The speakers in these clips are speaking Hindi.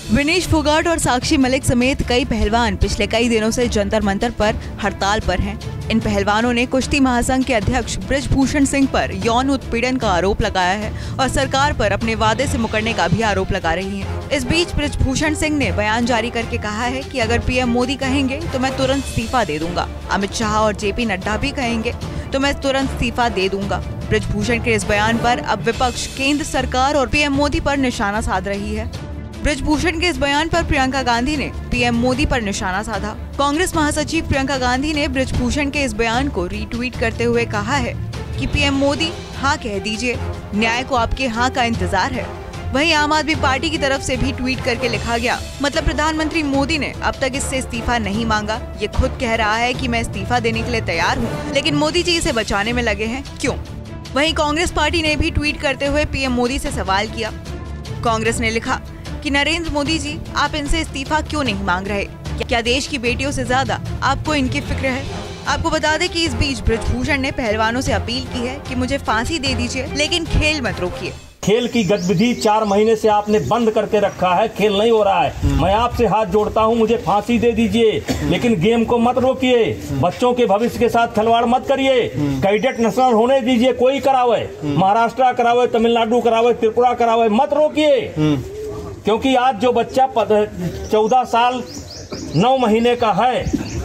विनेश फोगाट और साक्षी मलिक समेत कई पहलवान पिछले कई दिनों से जंतर मंतर पर हड़ताल पर हैं। इन पहलवानों ने कुश्ती महासंघ के अध्यक्ष बृजभूषण सिंह पर यौन उत्पीड़न का आरोप लगाया है और सरकार पर अपने वादे से मुकरने का भी आरोप लगा रही हैं। इस बीच बृजभूषण सिंह ने बयान जारी करके कहा है कि अगर पीएम मोदी कहेंगे तो मैं तुरंत इस्तीफा दे दूंगा। अमित शाह और जेपी नड्डा भी कहेंगे तो मैं तुरंत इस्तीफा दे दूंगा। बृजभूषण के इस बयान पर अब विपक्ष केंद्र सरकार और पीएम मोदी पर निशाना साध रही है। बृजभूषण के इस बयान पर प्रियंका गांधी ने पीएम मोदी पर निशाना साधा। कांग्रेस महासचिव प्रियंका गांधी ने बृजभूषण के इस बयान को रीट्वीट करते हुए कहा है कि पीएम मोदी हाँ कह दीजिए, न्याय को आपके हाँ का इंतजार है। वहीं आम आदमी पार्टी की तरफ से भी ट्वीट करके लिखा गया, मतलब प्रधानमंत्री मोदी ने अब तक इससे इस्तीफा नहीं मांगा। ये खुद कह रहा है कि मैं इस्तीफा देने के लिए तैयार हूँ, लेकिन मोदी जी इसे बचाने में लगे हैं, क्यों? वहीं कांग्रेस पार्टी ने भी ट्वीट करते हुए पीएम मोदी से सवाल किया। कांग्रेस ने लिखा कि नरेंद्र मोदी जी, आप इनसे इस्तीफा क्यों नहीं मांग रहे? क्या देश की बेटियों से ज्यादा आपको इनकी फिक्र है? आपको बता दें कि इस बीच बृजभूषण ने पहलवानों से अपील की है कि मुझे फांसी दे दीजिए, लेकिन खेल मत रोकिए। खेल की गतिविधि 4 महीने से आपने बंद करके रखा है, खेल नहीं हो रहा है। मैं आपसे हाथ जोड़ता हूं, मुझे फांसी दे दीजिए, लेकिन गेम को मत रोकिए। बच्चों के भविष्य के साथ खिलवाड़ मत करिए। कैडेट नेशनल होने दीजिए, कोई करावे, महाराष्ट्र करावे, तमिलनाडु करावे, त्रिपुरा करावे, मत रोकिए। क्योंकि आज जो बच्चा 14 साल 9 महीने का है,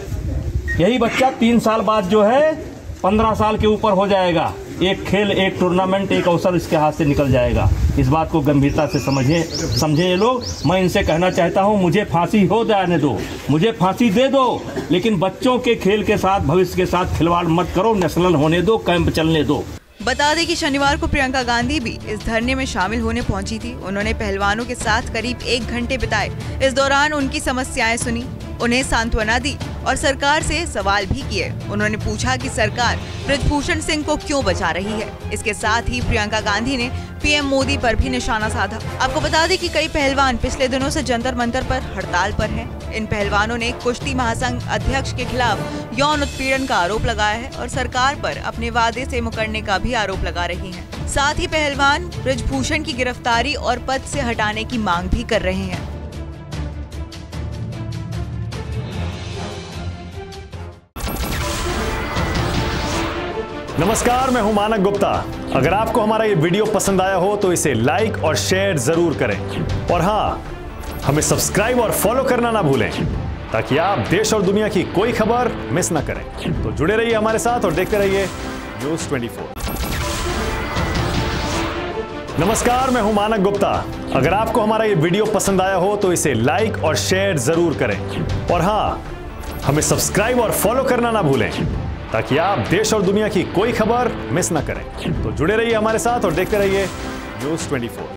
यही बच्चा 3 साल बाद जो है 15 साल के ऊपर हो जाएगा। एक खेल, एक टूर्नामेंट, एक अवसर इसके हाथ से निकल जाएगा। इस बात को गंभीरता से समझें ये लोग। मैं इनसे कहना चाहता हूं, मुझे फांसी हो जाने दो, मुझे फांसी दे दो, लेकिन बच्चों के खेल के साथ, भविष्य के साथ खिलवाड़ मत करो। नेशनल होने दो, कैंप चलने दो। बता दें कि शनिवार को प्रियंका गांधी भी इस धरने में शामिल होने पहुंची थी। उन्होंने पहलवानों के साथ करीब 1 घंटे बिताए। इस दौरान उनकी समस्याएं सुनी, उन्हें सांत्वना दी और सरकार से सवाल भी किए। उन्होंने पूछा कि सरकार बृजभूषण सिंह को क्यों बचा रही है। इसके साथ ही प्रियंका गांधी ने पीएम मोदी पर भी निशाना साधा। आपको बता दें कि कई पहलवान पिछले दिनों से जंतर मंतर पर हड़ताल पर हैं। इन पहलवानों ने कुश्ती महासंघ अध्यक्ष के खिलाफ यौन उत्पीड़न का आरोप लगाया है और सरकार पर अपने वादे से मुकरने का भी आरोप लगा रही हैं। साथ ही पहलवान बृजभूषण की गिरफ्तारी और पद से हटाने की मांग भी कर रहे हैं। नमस्कार, मैं हूं मानक गुप्ता। अगर आपको हमारा ये वीडियो पसंद आया हो तो इसे लाइक और शेयर जरूर करें और हाँ, हमें सब्सक्राइब और फॉलो करना ना भूलें ताकि आप देश और दुनिया की कोई खबर मिस ना करें। तो जुड़े रहिए हमारे साथ और देखते रहिए न्यूज़ 24। नमस्कार, मैं हूं मानक गुप्ता। अगर आपको हमारा ये वीडियो पसंद आया हो तो इसे लाइक और शेयर जरूर करें और हाँ, हमें सब्सक्राइब और फॉलो करना ना भूलें ताकि आप देश और दुनिया की कोई खबर मिस ना करें। तो जुड़े रहिए हमारे साथ और देखते रहिए न्यूज़ 24।